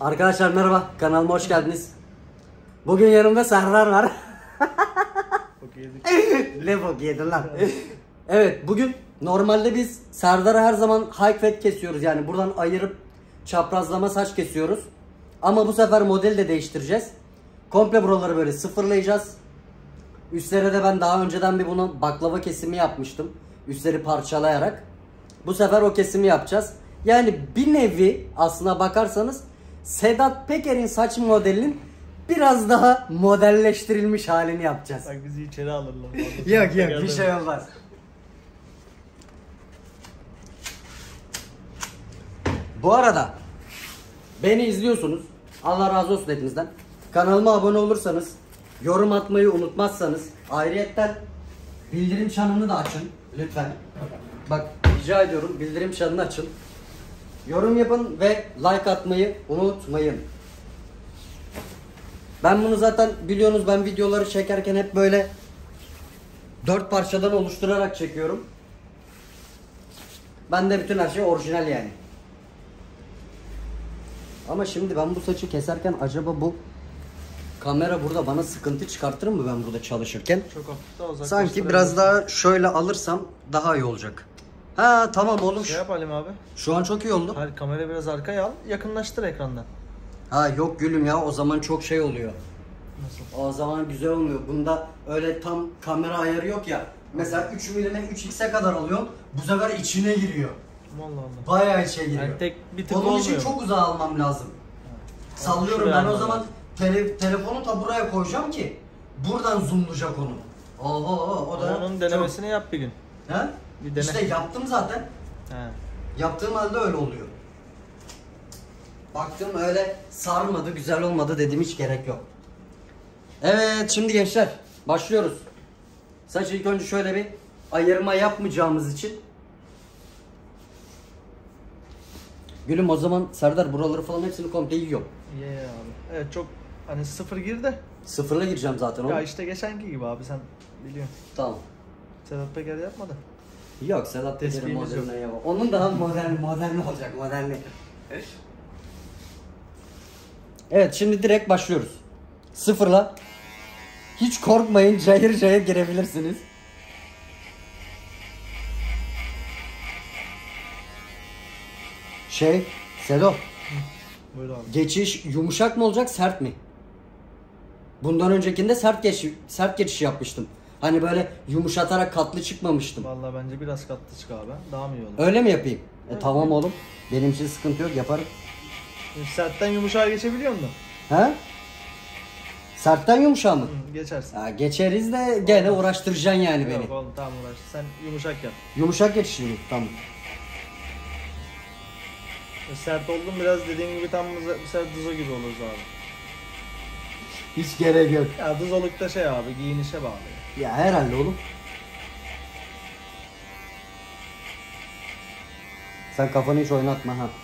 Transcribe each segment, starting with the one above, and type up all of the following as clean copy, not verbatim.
Arkadaşlar merhaba, kanalıma hoş geldiniz. Bugün yanımda Serdar var. Ne bok yedin lan? Evet, bugün normalde biz Serdar'a her zaman high fat kesiyoruz, yani buradan ayırıp çaprazlama saç kesiyoruz. Ama bu sefer modeli de değiştireceğiz. Komple buraları böyle sıfırlayacağız. Üstlere de ben daha önceden bir bunu baklava kesimi yapmıştım. Üstleri parçalayarak. Bu sefer o kesimi yapacağız. Yani bir nevi aslına bakarsanız Sedat Peker'in saç modelinin biraz daha modelleştirilmiş halini yapacağız. Bak bizi içeri alırlar. Yok bir şey olmaz. Bu arada beni izliyorsunuz. Allah razı olsun hepinizden. Kanalıma abone olursanız, yorum atmayı unutmazsanız, ayrıyetten bildirim çanını da açın lütfen. Bak rica ediyorum, bildirim çanını açın. Yorum yapın ve like atmayı unutmayın. Ben bunu zaten biliyorsunuz, ben videoları çekerken hep böyle 4 parçadan oluşturarak çekiyorum. Ben de bütün her şey orijinal yani. Ama şimdi ben bu saçı keserken acaba bu kamera burada bana sıkıntı çıkartır mı ben burada çalışırken? Çok hafif daha uzak. Sanki biraz daha şöyle alırsam daha iyi olacak. Ha tamam oğlum. Şey yapalım abi. Şu an çok iyi oldu. Hayır, kamerayı biraz arkaya al. Yakınlaştır ekrandan. Ha yok gülüm ya, o zaman çok şey oluyor. Nasıl? O zaman güzel olmuyor. Bunda öyle tam kamera ayarı yok ya. Mesela 3 milime 3x'e kadar alıyorum. Bu sefer içine giriyor. Allah Allah. Bayağı içe giriyor. Yani tek bir tık onun için olmuyor. çok uzağa almam lazım. Sallıyorum Şuraya ben o alman zaman lazım. telefonu ta buraya koyacağım ki buradan zoomlayacak onu. Oho o da onun denemesini yap bir gün. He? Bir dene. İşte yaptım zaten. He. Yaptığım halde öyle oluyor. Baktım öyle sarmadı, güzel olmadı dedim, hiç gerek yok. Evet şimdi gençler başlıyoruz. Saç ilk önce şöyle bir ayırma yapmayacağımız için. Gülüm o zaman Serdar buraları falan hepsini komple yiyor. Ye abi. Evet, çok hani sıfır gir de. Sıfırla gireceğim zaten oğlum. Ya işte geçenki gibi abi, sen biliyorsun. Tamam. Sedat Peker yapmadı. Yok Sedat Peker'in Tespihimiz modeline ya. Onun daha modern olacak, modernli. Evet şimdi direkt başlıyoruz. Sıfırla. Hiç korkmayın, cayır cayır girebilirsiniz. Sedo, Buyur abi. geçiş yumuşak mı olacak, sert mi? Bundan öncekinde sert geçiş yapmıştım. Hani böyle yumuşatarak katlı çıkmamıştım. Vallahi bence biraz katlı çık abi. Daha mı iyi olur? Öyle mi yapayım? Tamam oğlum. Benim için sıkıntı yok, yaparım. Sertten yumuşağa geçebiliyor musun? He? Sertten yumuşağı mı? Hı, geçersin. Ya geçeriz de gene uğraştıracaksın yani beni. Yok oğlum, tamam uğraş. Sen yumuşak yap. Yumuşak geçişli mi? Tamam. Sert oldun biraz, dediğin gibi tam sert duzo gibi oluruz abi. Hiç gerek yok. Ya duzolukta şey abi, giyinişe bağlı. Ya herhalde oğlum. Sen kafanı hiç oynatma ha.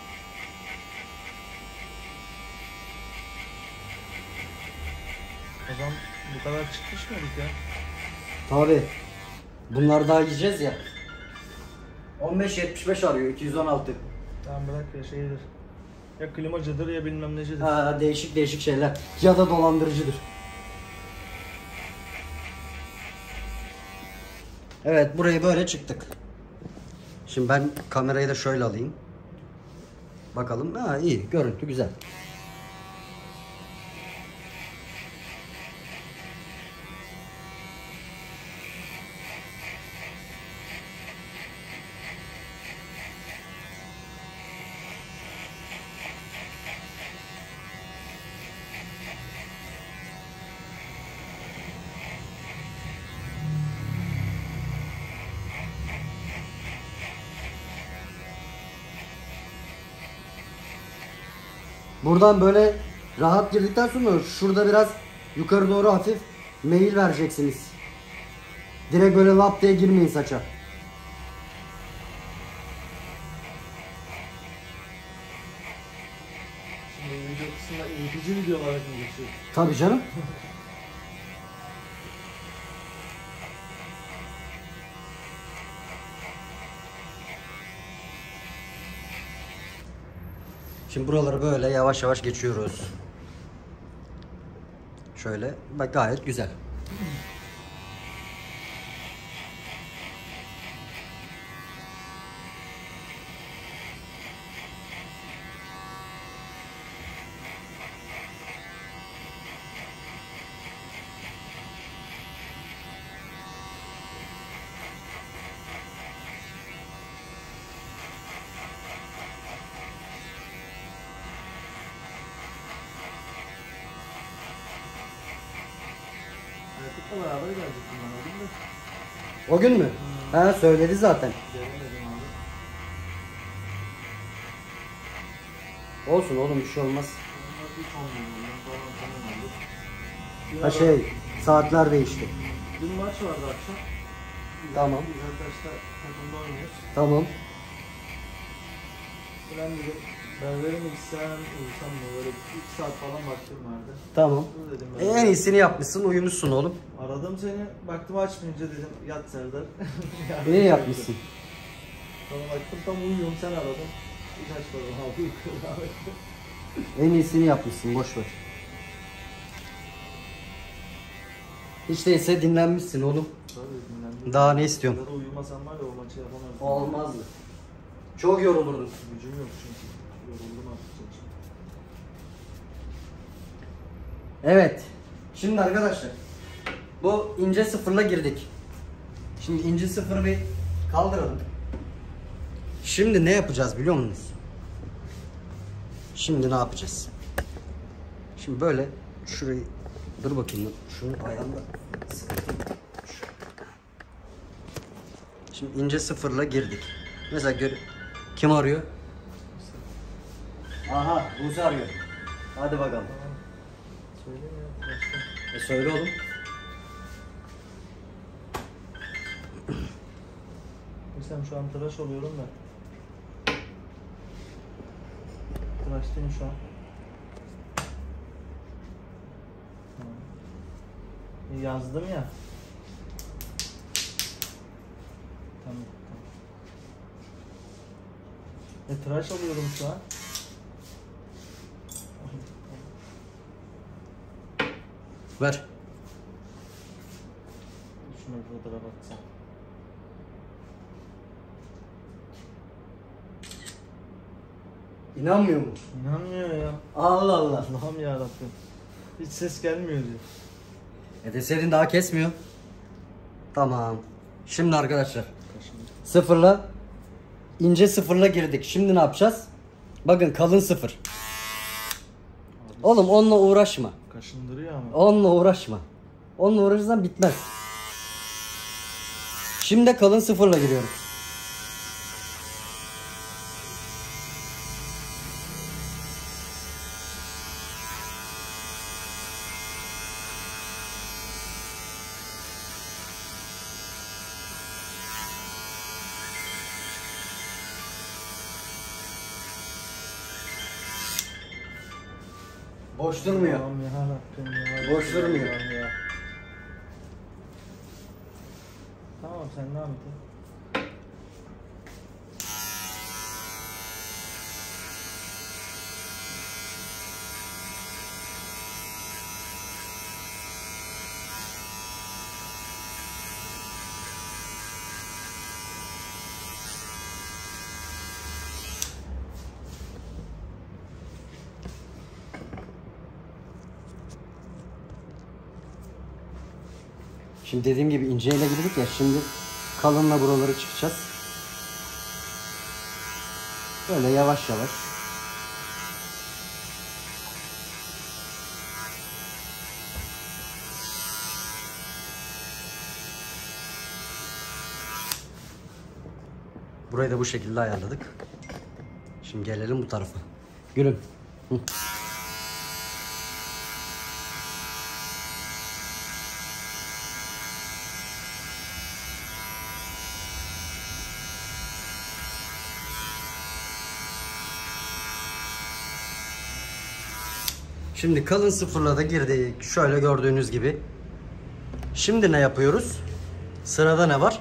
O zaman bu kadar çıkmış mıydık ya? Tabii. Bunlar daha yiyeceğiz ya. 15.75 arıyor, 216. Tamam bırak ya, şeydir. Ya klimacıdır ya bilmem necidir. Ha, değişik şeyler. Ya da dolandırıcıdır. Evet, burayı böyle çıktık. Şimdi ben kamerayı da şöyle alayım. Bakalım. Ha iyi, görüntü güzel. Buradan böyle rahat girdikten sonra şurada biraz yukarı doğru hafif meyil vereceksiniz. Direkt böyle lap diye girmeyin saça. Şimdi video kısmında eğitici video olarak mı geçiyor? Tabii canım. Şimdi buraları böyle yavaş yavaş geçiyoruz. Şöyle bak, gayet güzel. Erkekle beraber gelecektim ben o gün de. O gün mü? Ha, söyledi zaten. Gelemedim abi. Olsun oğlum, bir şey olmaz. Onlar hiç olmuyor. Sonra oldu. Dün Ha şey, saatler değişti. Dün maç vardı akşam. Tamam. Biz arkadaşlar takımda oynuyoruz. Tamam. Ben dedim berbere mi gitsem, uyusam mı? Böyle 2 saat falan vaktim vardı. Tamam. Dur dedim En iyisini yapmışsın, uyumuşsun oğlum. Aradım seni, baktım açmayınca dedim yat Serdar. İyi yapmışsın. Sonra baktım tam uyuyorum, sen aradın. Hiç açmadım abi, uykuyorum. En iyisini yapmışsın, boş ver. Hiç değilse dinlenmişsin oğlum. Tabii dinlendim. Daha ne istiyorsun? Ya da uyumasam var ya o maçı yapamazdım. Olmazdı. Çok yorulurdun. Gücüm yok çünkü. Yoruldum artık çünkü. Evet. Şimdi arkadaşlar, bu ince sıfırla girdik. Şimdi ince sıfırı bir kaldıralım. Şimdi ne yapacağız biliyor musunuz? Şimdi ne yapacağız? Şimdi böyle şurayı, dur bakayım, şunu ayağımda sıkıntı. Şimdi ince sıfırla girdik. Mesela kim arıyor? Aha, Buse arıyor. Hadi bakalım. Söyle ya. Başka. Söyle oğlum. Mesela şu an tıraş oluyorum da. Tıraştayım şu an. Yazdım ya. Tamam. Tıraş oluyorum şu an. Ver. Şuna bir fotoğraf atsam. İnanmıyor mu? İnanmıyor ya. Allah Allah. Allah'ım yarabbim. Hiç ses gelmiyor diyor. Deseydin daha kesmiyor. Tamam. Şimdi arkadaşlar, Kaşındı. sıfırla, ince sıfırla girdik. Şimdi ne yapacağız? Bakın, kalın sıfır. Oğlum onunla uğraşma. Kaşındırıyor ama. Onunla uğraşma. Onunla uğraşırsan bitmez. Şimdi kalın sıfırla giriyoruz. Boş durmuyor. Allah'ım yarabbim ya. Boş durmuyor. Ya. Tamam, sen devam et. Şimdi dediğim gibi inceyle girdik ya, şimdi kalınla buraları çıkacağız. Böyle yavaş yavaş. Burayı da bu şekilde ayarladık. Şimdi gelelim bu tarafa. Gülüm. Hı. Şimdi kalın sıfırla da girdik. Şöyle gördüğünüz gibi. Şimdi ne yapıyoruz? Sırada ne var?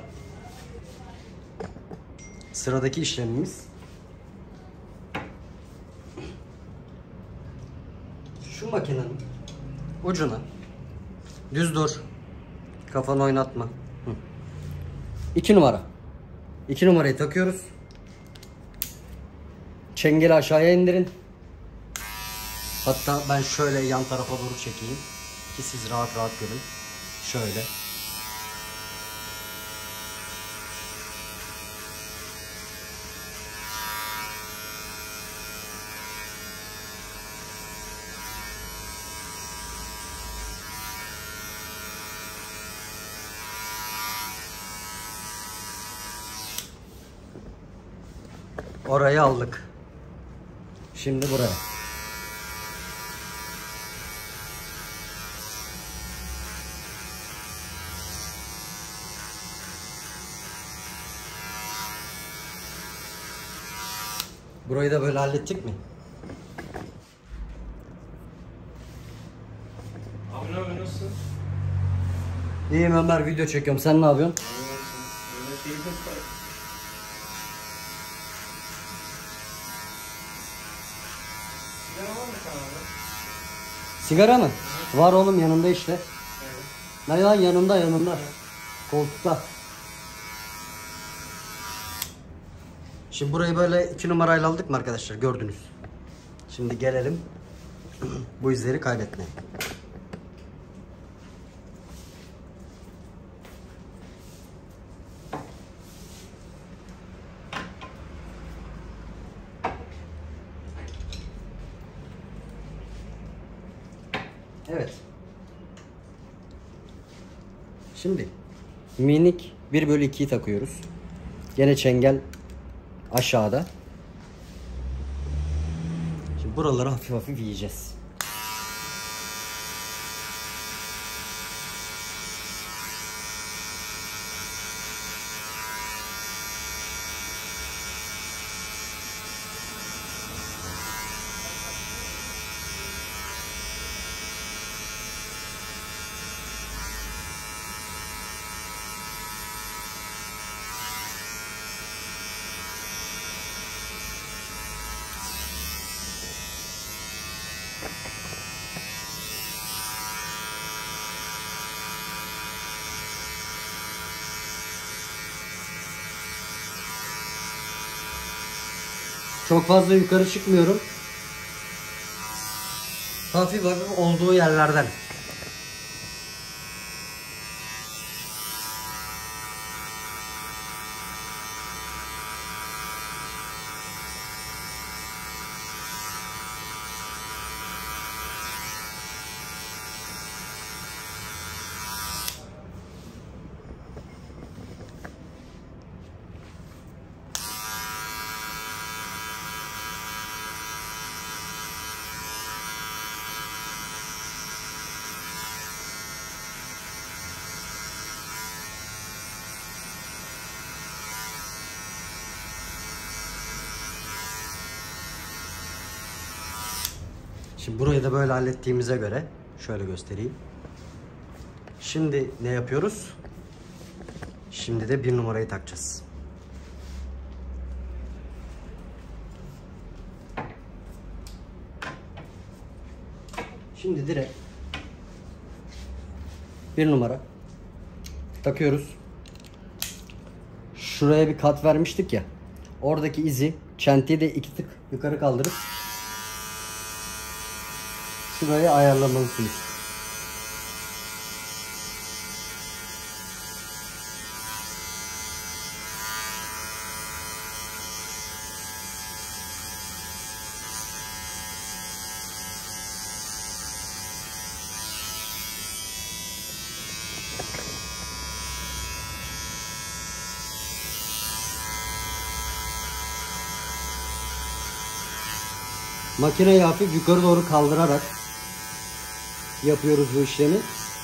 Sıradaki işlemimiz Şu makinenin ucuna düz dur. Kafanı oynatma. 2 numara. 2 numarayı takıyoruz. Çengeli aşağıya indirin. Hatta ben şöyle yan tarafa doğru çekeyim ki siz rahat rahat görün. Şöyle. Orayı aldık. Şimdi buraya. Burayı da böyle hallettik mi? Abi ne yapıyorsun? Nasılsın? İyiyim Ömer, video çekiyorum. Sen ne yapıyorsun? Böyle keyifli var. Sigara var mı kanalda? Sigara mı? Var oğlum, yanında işte. Evet. Ne lan, yanında. Koltukta. Şimdi burayı böyle 2 numarayla aldık mı arkadaşlar, gördünüz. Şimdi gelelim bu izleri kaydetmeye. Evet. Şimdi minik 1/2'yi takıyoruz. Gene çengel aşağıda. Şimdi buraları hafif hafif yiyeceğiz. Çok fazla yukarı çıkmıyorum. Hafif hafif olduğu yerlerden. Şimdi burayı da böyle hallettiğimize göre şöyle göstereyim. Şimdi ne yapıyoruz? Şimdi de 1 numarayı takacağız. Şimdi direkt 1 numara takıyoruz. Şuraya bir kat vermiştik ya. Oradaki izi, çentiyi de 2 tık yukarı kaldırıp şurayı ayarlamalısınız. Makineyi hafif yukarı doğru kaldırarak yapıyoruz bu işlemi.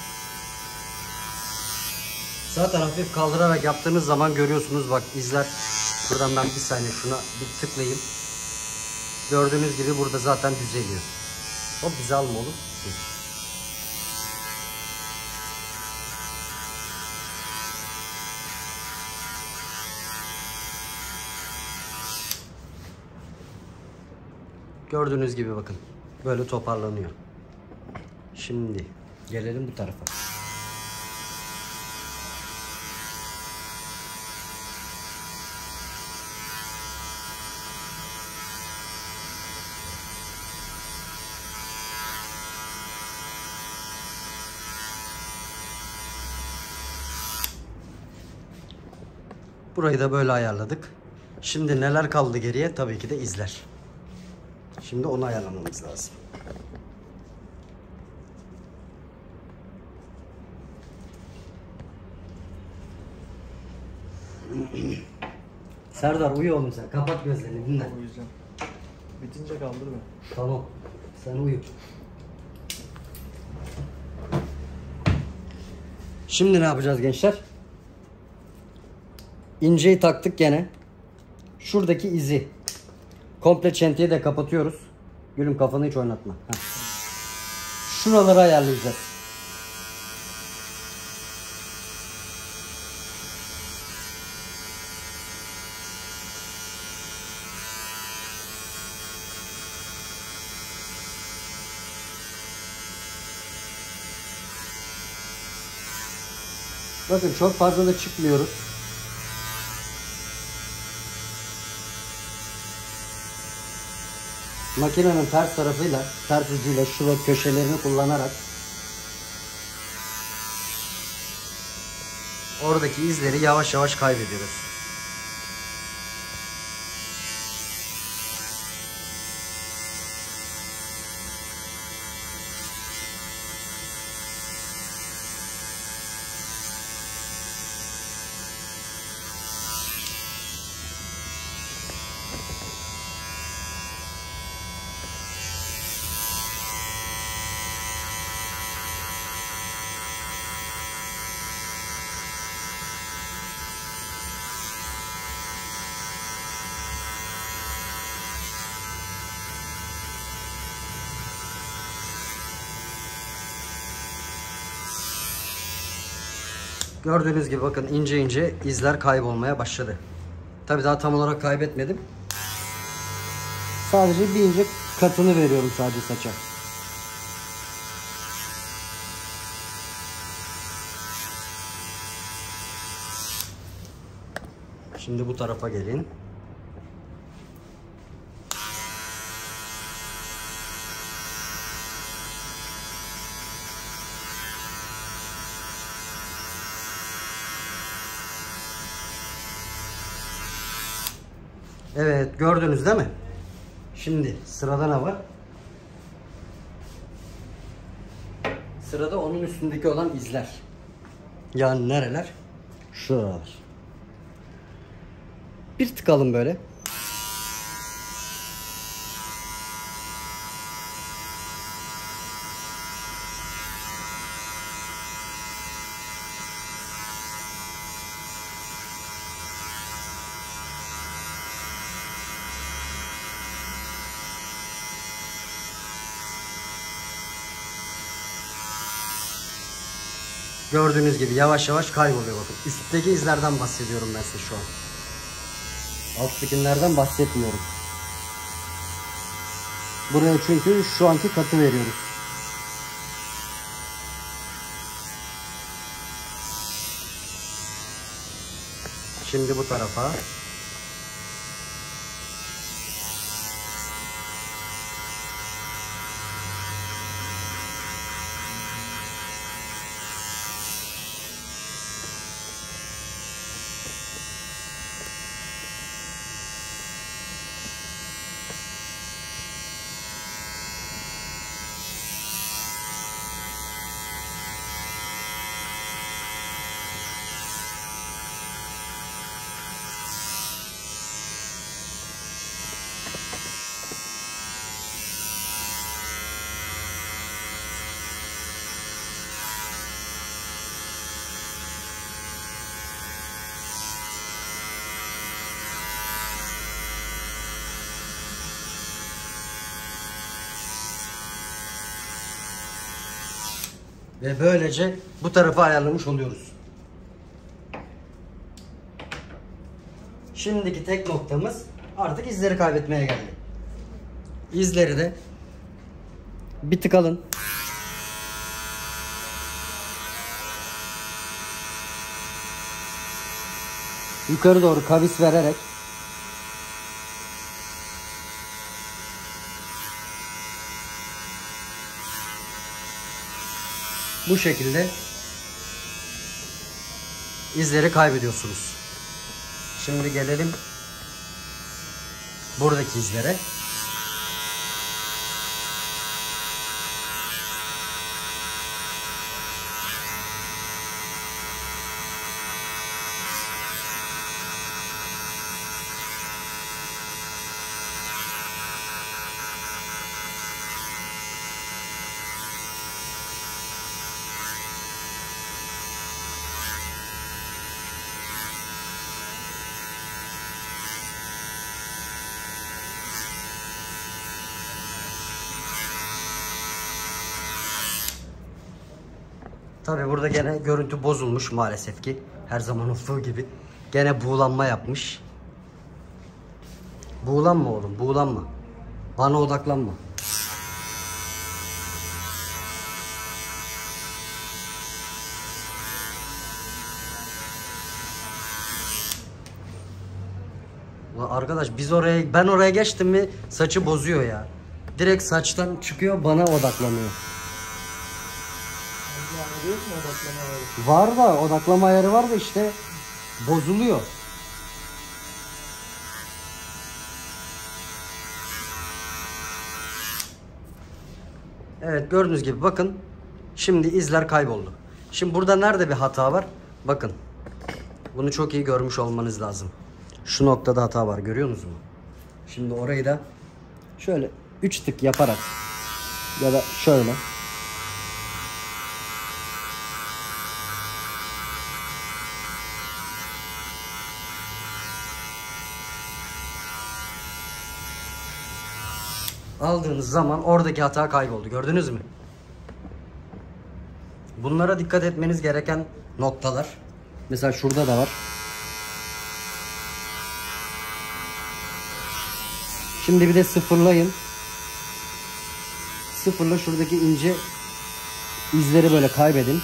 Zaten hafif kaldırarak yaptığınız zaman görüyorsunuz, bak izler. Buradan ben bir saniye şuna bir tıklayayım. Gördüğünüz gibi burada zaten düzeliyor. O bize alma oğlum. Gördüğünüz gibi bakın. Böyle toparlanıyor. Şimdi gelelim bu tarafa. Burayı da böyle ayarladık. Şimdi neler kaldı geriye? Tabii ki de izler. Şimdi onu ayarlamamız lazım. Serdar uyu oğlum sen. Kapat gözlerini, dinle. Uyuyacağım. Bitince kaldır beni. Tamam. Sen uyu. Şimdi ne yapacağız gençler? İnceyi taktık gene. Şuradaki izi komple çentiyi de kapatıyoruz. Gülüm kafanı hiç oynatma. Heh. Şuraları ayarlayacağız. Bakın çok fazla da çıkmıyoruz. Makinenin ters tarafıyla, ters ucuyla şurada köşelerini kullanarak oradaki izleri yavaş yavaş kaybediyoruz. Gördüğünüz gibi bakın ince ince izler kaybolmaya başladı. Tabii daha tam olarak kaybetmedim. Sadece bir ince katını veriyorum sadece saça. Şimdi bu tarafa gelin. Evet, gördünüz değil mi? Şimdi sırada ne var? Sırada onun üstündeki olan izler. Yani nereler? Şuralar. Bir tıkalım böyle. Gördüğünüz gibi yavaş yavaş kayboluyor bakın. Üstteki izlerden bahsediyorum ben size şu an. Alttakilerden bahsetmiyorum. Buraya çünkü şu anki katı veriyoruz. Şimdi bu tarafa. Ve böylece bu tarafa ayarlamış oluyoruz. Şimdiki tek noktamız artık izleri kaybetmeye geldi. İzleri de bir tık alın. yukarı doğru kavis vererek bu şekilde izleri kaybediyorsunuz. Şimdi gelelim buradaki izlere. Tabi burada gene görüntü bozulmuş maalesef ki. Her zaman olduğu gibi. Gene buğulanma yapmış. Buğulanma oğlum, buğulanma. Bana odaklanma. Ulan arkadaş ben oraya geçtim mi saçı bozuyor ya. Direkt saçtan çıkıyor, bana odaklanıyor. Var da odaklama ayarı var da işte bozuluyor. Evet, gördüğünüz gibi bakın. Şimdi izler kayboldu. Şimdi burada nerede bir hata var? Bakın. Bunu çok iyi görmüş olmanız lazım. Şu noktada hata var, görüyor musunuz? Şimdi orayı da şöyle 3 tık yaparak ya da şöyle aldığınız zaman oradaki hata kayboldu. Gördünüz mü? Bunlara dikkat etmeniz gereken noktalar. Mesela şurada da var. Şimdi bir de sıfırlayın. Sıfırla şuradaki ince izleri böyle kaybedin.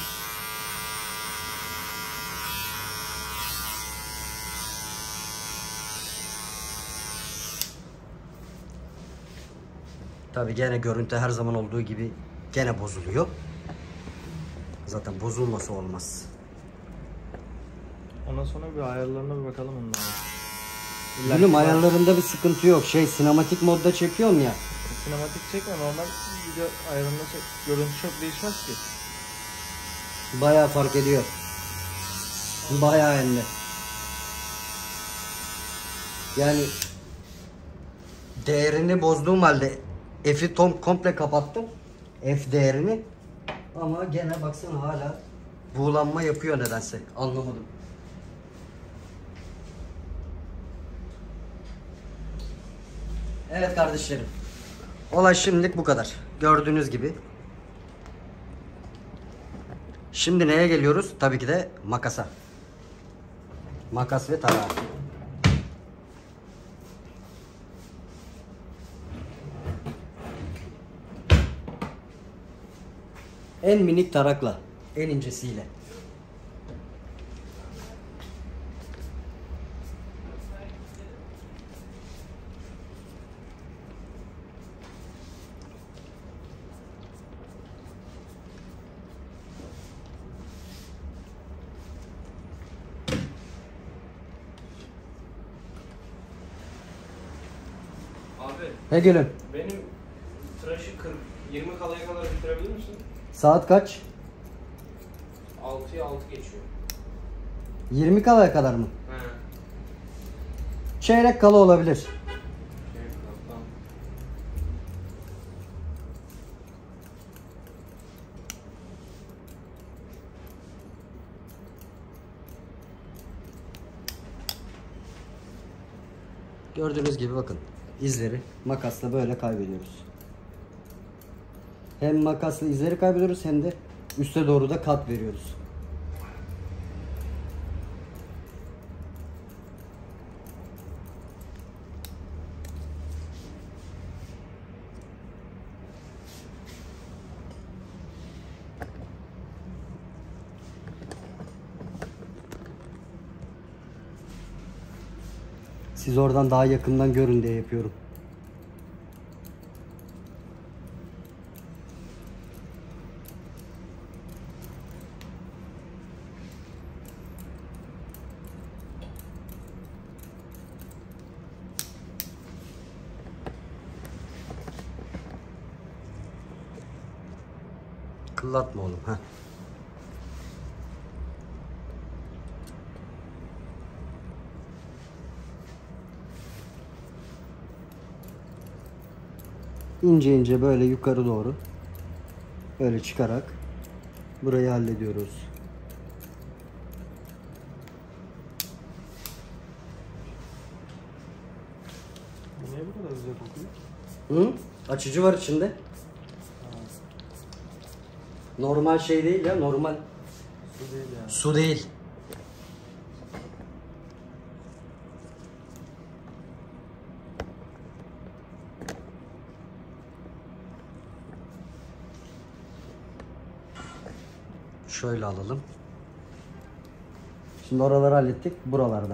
Tabi gene görüntü her zaman olduğu gibi gene bozuluyor. Zaten bozulması olmaz. Ondan sonra bir ayarlarına bir bakalım onlara. Gülüm ayarlarında bir sıkıntı yok. Sinematik modda çekiyorum ya. Sinematik çekme, normal video ayarında çek. Görüntü çok değişmez ki. Bayağı fark ediyor. Bayağı hem de. Yani değerini bozduğum halde F'i komple kapattım. F değerini. Ama gene baksana hala buğulanma yapıyor nedense. Anlamadım. Evet kardeşlerim. Olay şimdilik bu kadar. Gördüğünüz gibi. Şimdi neye geliyoruz? Tabii ki de makasa. Makas ve tarağı. En minik tarakla, en incesiyle. Abi, He gülüm. benim tıraşı 20 kalaya kadar bitirebilir misin? Saat kaç? 6'ya 6 geçiyor. 20 kalaya kadar mı? He. Çeyrek kala olabilir. Tamam. Gördüğünüz gibi bakın. İzleri makasla böyle kaybediyoruz. Hem makasla izleri kaybediyoruz hem de üste doğru da kat veriyoruz. Siz oradan daha yakından görün diye yapıyorum. Kıllatma oğlum. Heh. İnce ince böyle yukarı doğru böyle çıkarak burayı hallediyoruz. Niye bu kadar güzel kokuyor? Hı? Açıcı var içinde. Normal şey değil ya, normal Su değil yani. su değil. Şöyle alalım. Şimdi oraları hallettik. Buralarda.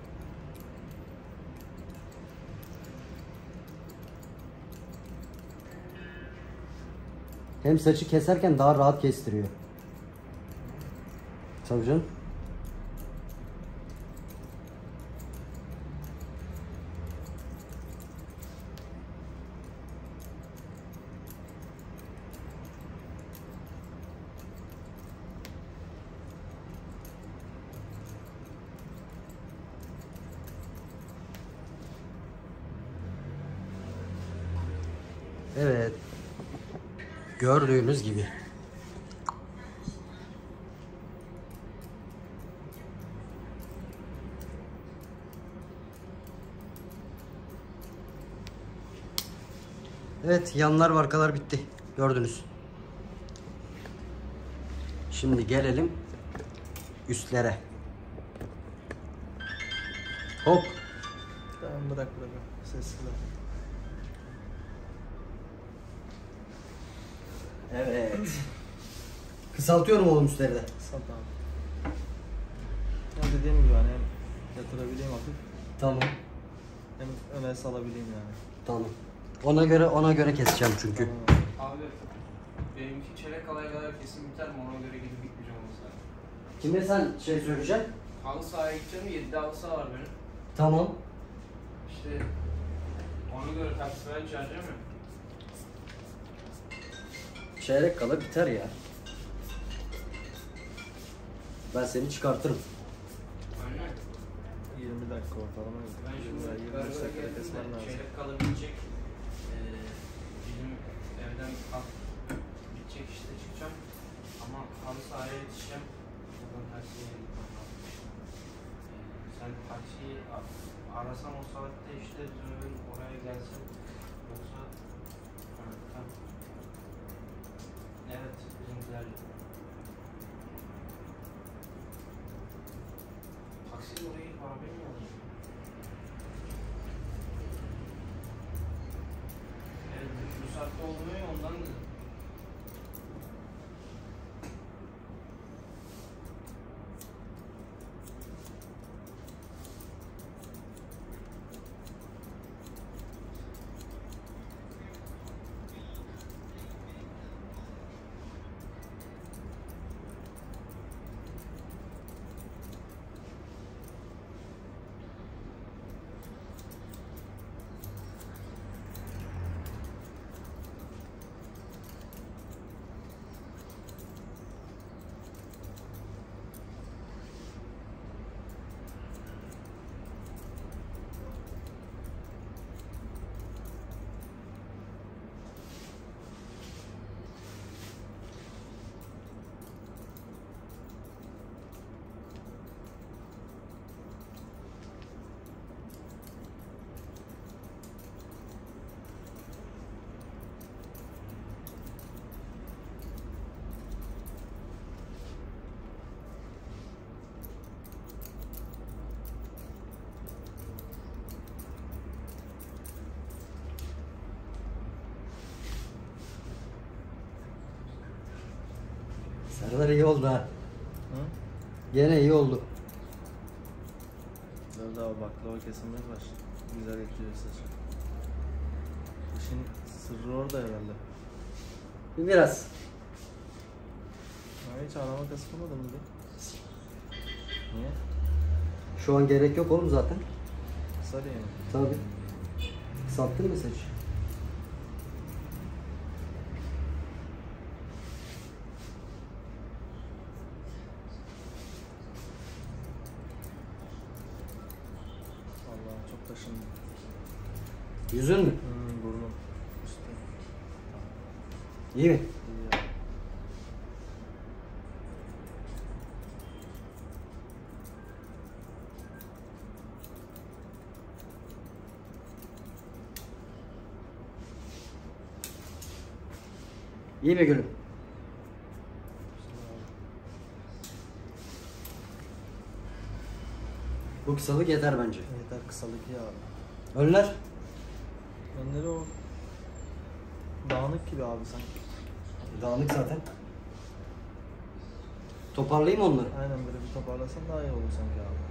Hem saçı keserken daha rahat kestiriyor. Tabii canım. Evet. Gördüğünüz gibi. Evet, yanlar ve arkalar bitti. Gördünüz. Şimdi gelelim üstlere. Hop. Tamam bırak. Sessiz ol. Evet. Kısaltıyorum oğlum üstleri de. Sat abi. Ya dediğim gibi hani hem yatırabileyim hafif Tamam. hem öne salabileyim yani. Tamam. Ona göre keseceğim çünkü. Tamam. Abi benimki çeyrek kalaya kadar kesin biter mi? Ona göre gidip gitmeyeceğim o saat. Kime sen şey söyleyeceksin? Halı sahaya gideceğim. 7'de halı saha var benim. Tamam. İşte ona göre taksi falan çağıracağım ya. Çeyrek kala biter ya. Ben seni çıkartırım. Aynen. 20 dakika ortalama. Ben şimdi 25 garajda dakika geldim kesmem de lazım. çeyrek kalabilecek. Bizim evden bitecek işte çıkacağım. Ama halı sahaya yetişeceğim. Buradan taksiye gitmem lazım. Sen taksiyi arasan o saatte işte Zümrüt'ün oraya gelsin. Yoksa tamam. Evet, bizimkiler. Taksiyle oraya gidip arabayı mı alayım? Evet, bu saatte olmuyor ya ondan dedim. Serdar iyi oldu ha. Hı? Gene iyi oldu. Daha Arada o baklava kesilmeye başladı. Güzel etkiliyor saçı. İşin sırrı orada herhalde. Biraz. Ha, hiç arama kasılmadın mı? Niye? Şu an gerek yok oğlum zaten. Kısa diye mi? Tabii. Kısalttın mı saçı? Allah çok taşındı. Yüzün mü? Burnum. Üstte. İyi mi? İyi ya. İyi mi gülüm? Bu kısalık yeter bence. Yeter kısalık ya abi. Önler? Önleri o dağınık gibi abi sanki. Dağınık zaten. Toparlayayım onları. Aynen böyle bir toparlasan daha iyi olur sanki abi.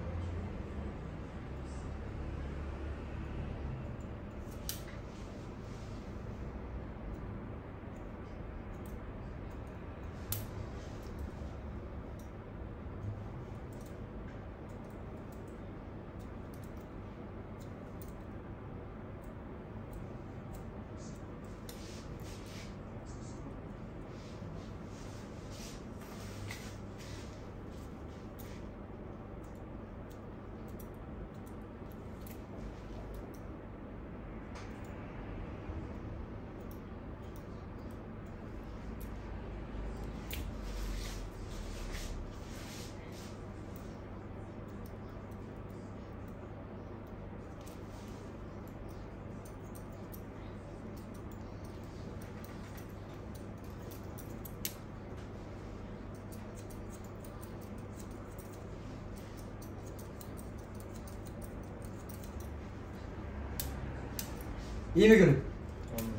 İyi mi gülüm? Olmuyor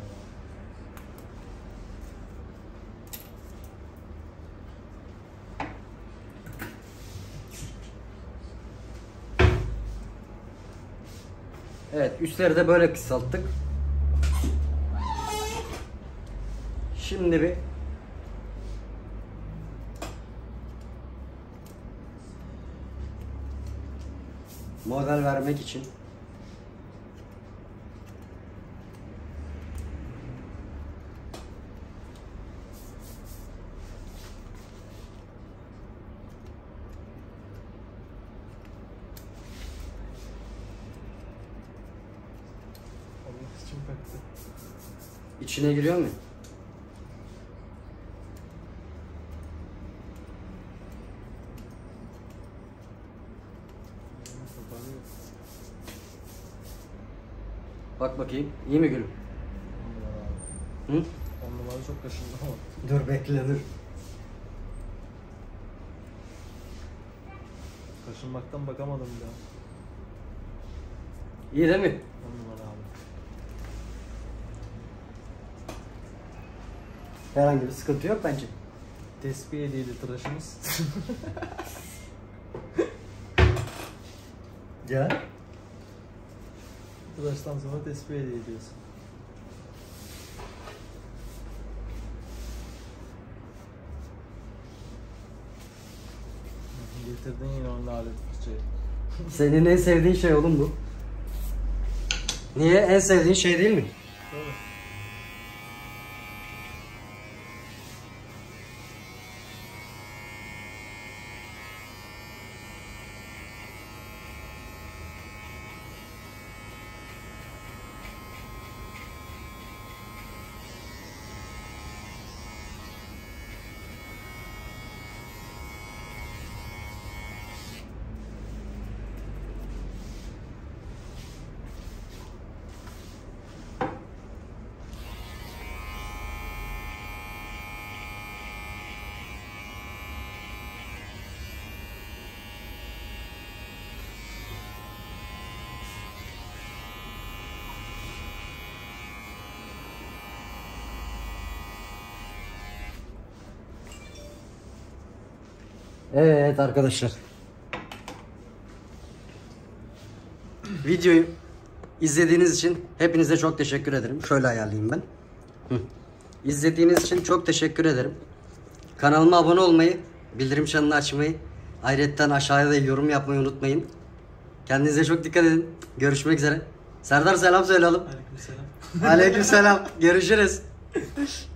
abi. Evet, üstleri de böyle kısalttık. Şimdi bir model vermek için Allah kızım baktı. içine giriyor mu? Toparlıyor. Bak bakayım. İyi mi gülüm? 10 numara abi. Hı? 10 numara çok kaşındı ama. Dur bekle dur. Kaşınmaktan bakamadım bir daha. İyi değil mi? 10 numara abi. Herhangi bir sıkıntı yok bence. Tespih hediyeli tıraşımız. Ya. Tıraştan sonra tespih hediye ediyorsun. Getirdin yine onun alet fırçayı. Senin en sevdiğin şey oğlum bu. Niye? En sevdiğin şey değil mi? Tabii. Evet arkadaşlar. Videoyu izlediğiniz için hepinize çok teşekkür ederim. Şöyle ayarlayayım ben. İzlediğiniz için çok teşekkür ederim. Kanalıma abone olmayı, bildirim çanını açmayı, ayrıca aşağıya da yorum yapmayı unutmayın. Kendinize çok dikkat edin. Görüşmek üzere. Serdar selam söyle oğlum. Aleykümselam. Aleykümselam. Görüşürüz.